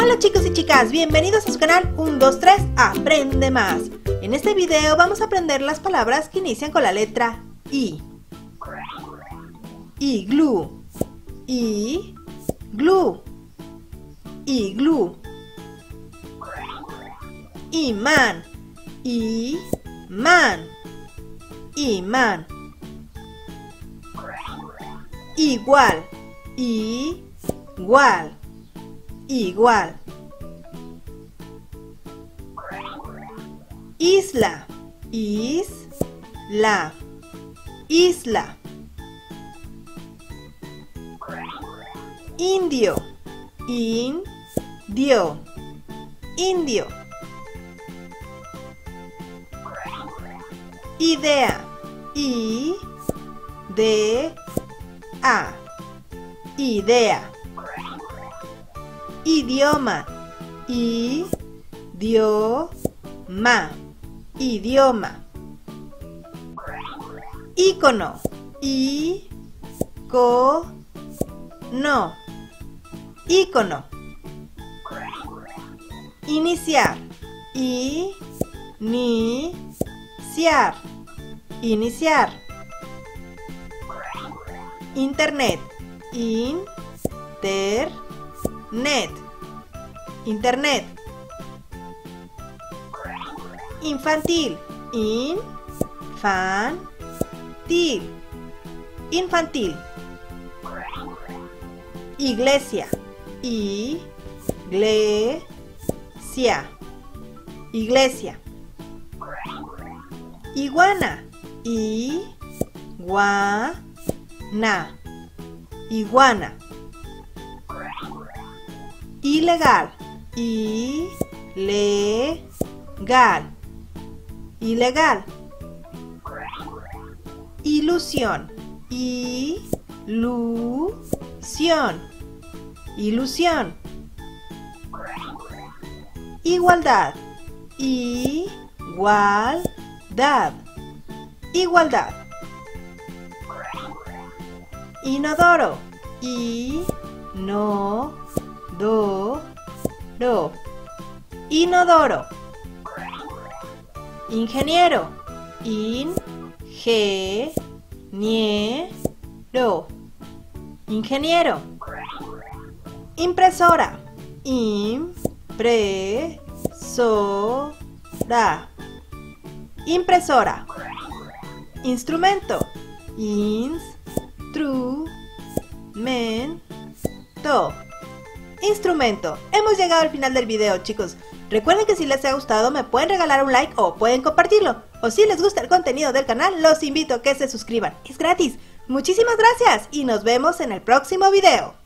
Hola chicos y chicas, bienvenidos a su canal 1, 2, 3, Aprende Más. En este video vamos a aprender las palabras que inician con la letra I. Iglú, iglú, iglú. Imán, imán, imán. Igual, igual, igual. Isla, isla, isla. Indio, indio, indio. Idea, idea, idea. Idioma, idioma, idioma. Ícono, ícono, ícono. Iniciar, iniciar, iniciar. Internet, internet, internet. Infantil, infantil, infantil. Iglesia, iglesia, iglesia. Iguana, iguana, iguana. Ilegal, ilegal, ilegal. Ilusión, ilusión, ilusión. Igualdad, igualdad, igualdad. Inodoro, inodoro, inodoro. Ingeniero, ingeniero, ingeniero. Impresora, impresora, impresora. Instrumento, instrumento, instrumento. Hemos llegado al final del video, chicos. Recuerden que si les ha gustado me pueden regalar un like o pueden compartirlo. O si les gusta el contenido del canal, los invito a que se suscriban. Es gratis. Muchísimas gracias y nos vemos en el próximo video.